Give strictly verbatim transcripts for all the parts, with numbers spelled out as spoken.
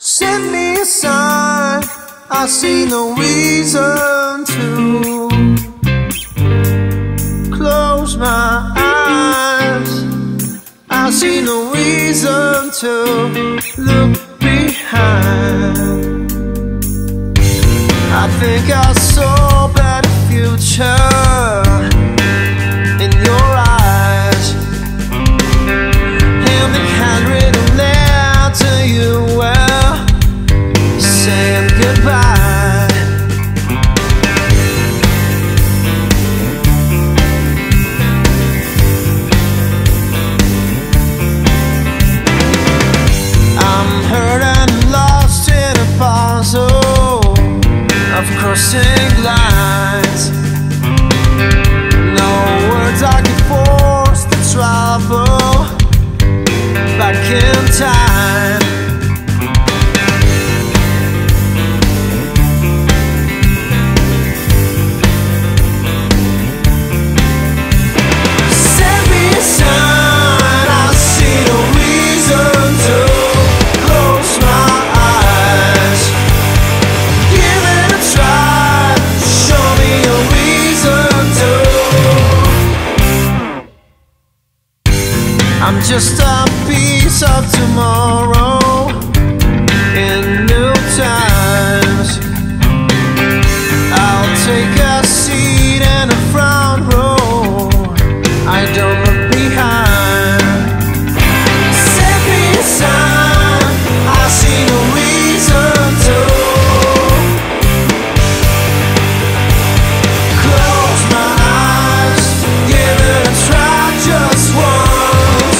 Send me a sign, I see no reason to close my eyes. I see no reason to look behind. I think I saw a better future in your eyes. And the handwritten letter you were saying goodbye. I'm hurt and lost in a puzzle of crossing lines. No words I can force to travel back in time. Send me a sign, I see no reason to close my eyes. Give it a try, show me a reason to. I'm just a piece of tomorrow in new times. I'll take a seat in the front row, I don't look behind. Send me a sign, I see no reason to close my eyes. Give it a try just once.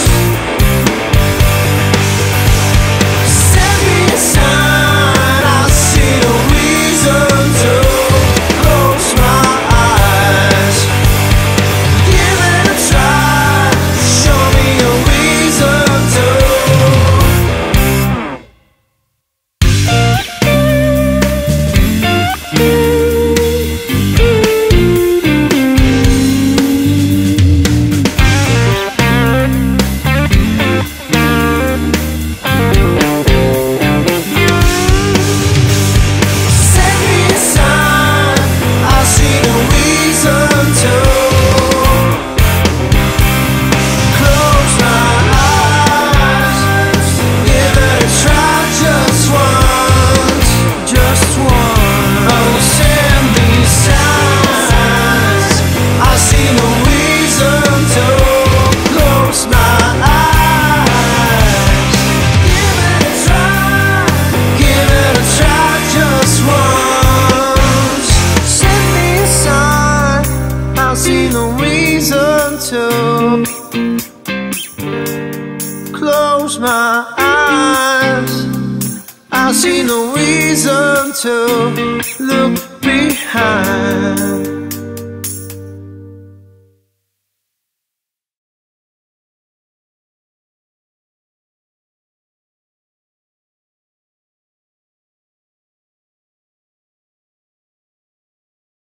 Send me a sign, I see no reason to close my eyes. Give it a try, show me a reason to. Send me a sign, I see no reason to close my eyes. Give it a try just once, just once. Oh, send me signs, I see no reason to close my eyes. Give it a try, give it a try just once. Send me a sign, I see no reason to close my eyes. I see no reason to look behind.